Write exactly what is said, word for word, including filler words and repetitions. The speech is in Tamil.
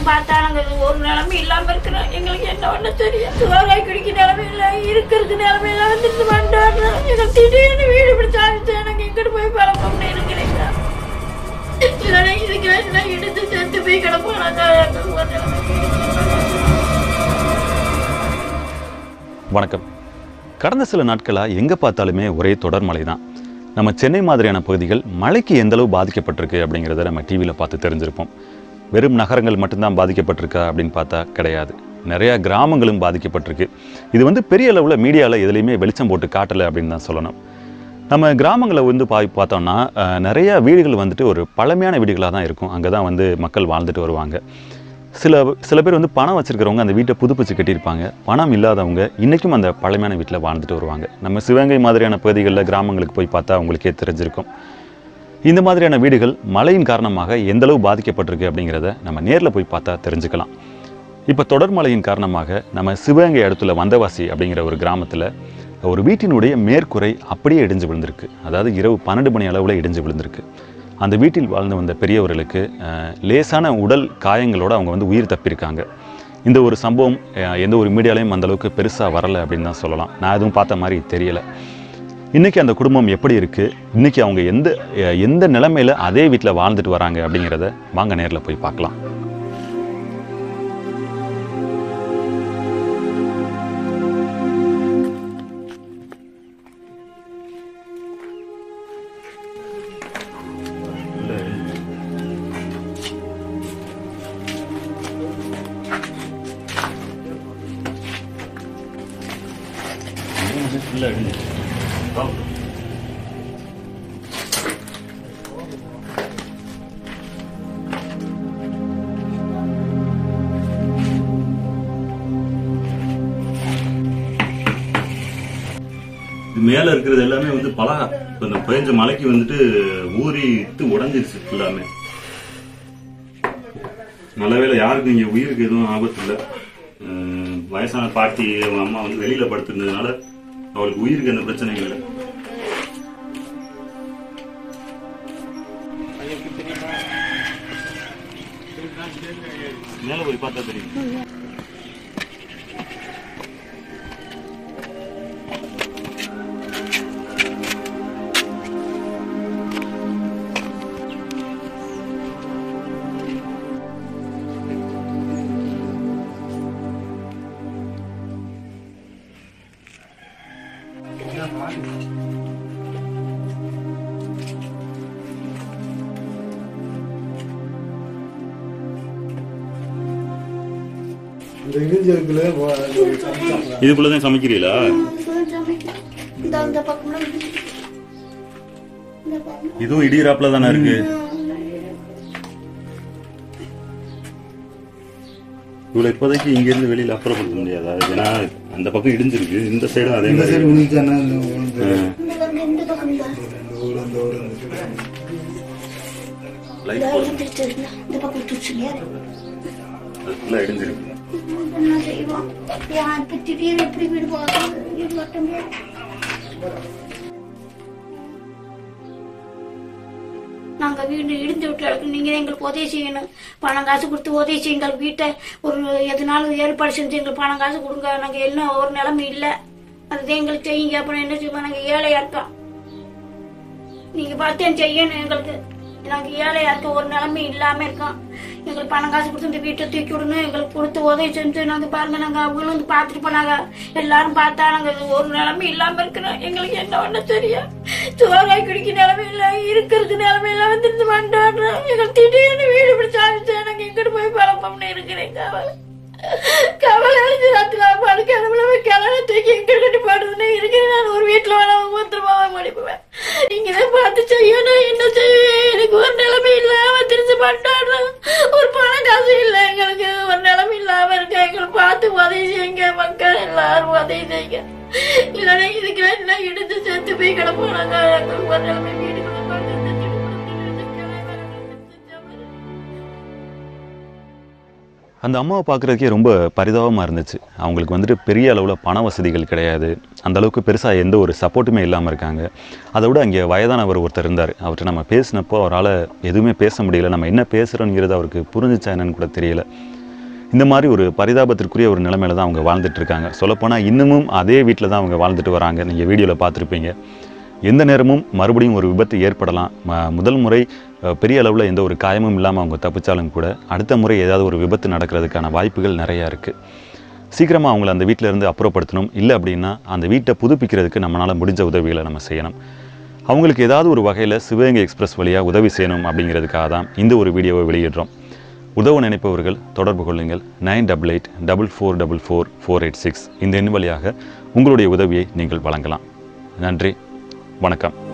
பார்த்தா நாங்கள் ஒரு நிலைமை இல்லாமல் இருக்கிறோம். எங்களுக்கு என்ன ஒன்று தெரியும். சோறாய் குடிக்க நிலைமை இல்லை, இருக்கிறதுக்கு நிலைமை இல்லை. வந்துட்டு பண்ணுறோம். எங்களுக்கு திடீர்னு வீடு பிடிச்சா நாங்கள் எங்கிட்டு போய் பழப்போம்னு இருக்கிறீங்க. இல்லைன்னா இதுக்கு எல்லாம் எடுத்து சேர்த்து போய் கிடப்போம். வணக்கம். கடந்த சில நாட்களாக எங்கே பார்த்தாலுமே ஒரே தொடர் மழை தான். நம்ம சென்னை மாதிரியான பகுதிகள் மழைக்கு எந்தளவு பாதிக்கப்பட்டிருக்கு அப்படிங்கிறத நம்ம டிவியில் பார்த்து தெரிஞ்சிருப்போம். வெறும் நகரங்கள் மட்டும்தான் பாதிக்கப்பட்டிருக்கா அப்படின்னு பார்த்தா கிடையாது. நிறையா கிராமங்களும் பாதிக்கப்பட்டிருக்கு. இது வந்து பெரிய அளவில் மீடியாவில் எதுலேயுமே வெளிச்சம் போட்டு காட்டலை அப்படின்னு தான் சொல்லணும். நம்ம கிராமங்களை வந்து பா பார்த்தோம்னா நிறையா வீடுகள் வந்துட்டு ஒரு பழமையான வீடுகளாக தான் இருக்கும். அங்கே தான் வந்து மக்கள் வாழ்ந்துட்டு வருவாங்க. சில சில பேர் வந்து பணம் வச்சுருக்கிறவங்க அந்த வீட்டை புதுப்பிச்சு கட்டியிருப்பாங்க. பணம் இல்லாதவங்க இன்றைக்கும் அந்த பழமையான வீட்டில் வாழ்ந்துட்டு வருவாங்க. நம்ம சிவகங்கை மாதிரியான பகுதிகளில் கிராமங்களுக்கு போய் பார்த்தா அவங்களுக்கே தெரிஞ்சிருக்கும். இந்த மாதிரியான வீடுகள் மழையின் காரணமாக எந்தளவு பாதிக்கப்பட்டிருக்கு அப்படிங்கிறத நம்ம நேரில் போய் பார்த்தா தெரிஞ்சுக்கலாம். இப்போ தொடர் மழையின் காரணமாக நம்ம சிவகங்கை இடத்துல வந்தவாசி அப்படிங்கிற ஒரு கிராமத்தில் ஒரு வீட்டினுடைய மேற்கூரை அப்படியே இடிஞ்சு விழுந்திருக்கு. அதாவது இரவு பன்னெண்டு மணி அளவில் இடிஞ்சு விழுந்திருக்கு. அந்த வீட்டில் வாழ்ந்து வந்த பெரியவர்களுக்கு லேசான உடல் காயங்களோடு அவங்க வந்து உயிர் தப்பியிருக்காங்க. இந்த ஒரு சம்பவம் எந்த ஒரு மீடியாலையும் அந்தளவுக்கு பெருசாக வரலை அப்படின்னு தான் சொல்லலாம். நான் எதுவும் பார்த்த மாதிரி தெரியலை. இன்றைக்கி அந்த குடும்பம் எப்படி இருக்குது, இன்றைக்கி அவங்க எந்த எந்த நிலைமையில் அதே வீட்டில் வாழ்ந்துட்டு வராங்க அப்படிங்கிறத வாங்க நேரில் போய் பார்க்கலாம். மேல இருக்கிறது எல்லாமே வந்து பலகா. இப்ப இந்த பெஞ்ச மலைக்கு வந்துட்டு ஊறிட்டு உடஞ்சிருச்சு எல்லாமே. நல்லவேளை யாருக்கு இங்க உயிருக்கு எதுவும் ஆபத்து இல்லை. வயசான பாட்டி அவங்க அம்மா வந்து வெளியில படுத்திருந்ததுனால அவளுக்கு உயிருக்கு எந்த பிரச்சனையும் இல்லை. மேல போய் பார்த்தா தெரியும். இதுக்குள்ளதான் சமைக்கிறீங்களா? இதுவும் இடிராப்ல தானே இருக்கு. இவ்வளவு இப்போதைக்கு இங்க இருந்து வெளியில அப்புறப்படுத்த முடியாதா? ஏன்னா அந்த பக்கம் இடிஞ்சிருக்கு, இந்த சைடும் அதே மாதிரி. நாங்க வீடு இடிஞ்சு விட்டு இருக்கு. நீங்க எங்களுக்கு உதவி செய்யணும். பணம் காசு கொடுத்து உதவி செய்யுங்க. வீட்டை ஒரு எதுனாலும் ஏற்பாடு செஞ்சு எங்களுக்கு பணம் காசு கொடுங்க. நாங்க என்ன ஒரு நிலைமை இல்லை, அதுதான் எங்களுக்கு செய்யுங்க. அப்புறம் என்ன செய்வோம்? நாங்க ஏழையா இருக்கோம். நீங்க பார்த்தேன் செய்யணும். எங்களுக்கு நாங்க ஏழையா இருக்க ஒரு நிலைமை இல்லாம இருக்கோம். எங்களுக்கு பணம் காசு கொடுத்து இந்த வீட்டை தூக்கி விடணும். எங்களுக்கு கொடுத்து உதவி செஞ்சு நாங்க பாருங்க. நாங்க அவங்களும் வந்து பாத்துட்டு போனாங்க. எல்லாரும் பார்த்தா நாங்க ஒரு நிலைமை இல்லாம இருக்கிறோம். எங்களுக்கு என்ன ஒண்ணு தெரியும். சோறாய் குடிக்க நிலைமை இல்லை, இருக்கிறதுக்கு நிலைமை இல்லை. வந்துட்டு பண்ணுறோம். எங்களுக்கு திடீர்னு வீடு பிடிச்சா நாங்க எங்கிட்டு போய் பழப்போம்னு இருக்கிறேன். கவலை கவலை அழிஞ்சு ராத்திரி படுக்க கிளம்ப தூக்கி எங்க கட்டி பாடுதுன்னு இருக்கிறேன். நான் ஒரு வீட்டுல வேணா மூத்திரமாவே முடிப்புவேன். நீங்கதான் பார்த்து செய்யணும். என்ன செய்ய எனக்கு ஒரு நிலைமை இல்லாம திருச்சி பண்ணாடுறோம். ஒரு பணம் காசு இல்லை. எங்களுக்கு ஒரு நிலைமை இல்லாம இருக்க. எங்களுக்கு பார்த்து உதவி செய்யுங்க. மக்கள் எல்லாரும் உதவி செய்யுங்க. இல்லைன்னா இதுக்கு எல்லாம் எடுத்து சேர்த்து போய் கிடப்போம். நாங்க எங்களுக்கு ஒரு நிலைமை வீடு அந்த அம்மாவை பார்க்குறதுக்கே ரொம்ப பரிதாபமாக இருந்துச்சு. அவங்களுக்கு வந்துட்டு பெரிய அளவில் பண வசதிகள் கிடையாது. அந்தளவுக்கு பெருசாக எந்த ஒரு சப்போர்ட்டுமே இல்லாமல் இருக்காங்க. அதை விட அங்கே வயதானவர் ஒருத்தர் இருந்தார். அவர்கிட்ட நம்ம பேசினப்போ அவரால் எதுவுமே பேச முடியல. நம்ம என்ன பேசுகிறோங்கிறது அவருக்கு புரிஞ்சிச்சா என்னன்னு கூட தெரியல. இந்த மாதிரி ஒரு பரிதாபத்திற்குரிய ஒரு நிலைமையில தான் அவங்க வாழ்ந்துட்டு இருக்காங்க. சொல்லப்போனால் இன்னமும் அதே வீட்டில் தான் அவங்க வாழ்ந்துட்டு வராங்க. நீங்கள் வீடியோவில் பார்த்துருப்பீங்க. எந்த நேரமும் மறுபடியும் ஒரு விபத்து ஏற்படலாம். முதல் முறை பெரிய அளவில் எந்த ஒரு காயமும் இல்லாமல் அவங்க தப்பிச்சாலும் கூட அடுத்த முறை ஏதாவது ஒரு விபத்து நடக்கிறதுக்கான வாய்ப்புகள் நிறையா இருக்குது. சீக்கிரமாக அவங்கள அந்த வீட்டிலேருந்து அப்புறப்படுத்தணும். இல்லை அப்படின்னா அந்த வீட்டை புதுப்பிக்கிறதுக்கு நம்மளால் முடிஞ்ச உதவிகளை நம்ம செய்யணும். அவங்களுக்கு ஏதாவது ஒரு வகையில் சிவகங்கை எக்ஸ்பிரஸ் வழியாக உதவி செய்யணும் அப்படிங்கிறதுக்காக தான் இந்த ஒரு வீடியோவை வெளியிடுறோம். உதவ நினைப்பவர்கள் தொடர்பு கொள்ளுங்கள். Nine double eight double four double four four eight six இந்த எண் வழியாக உங்களுடைய உதவியை நீங்கள் வழங்கலாம். நன்றி, வணக்கம்.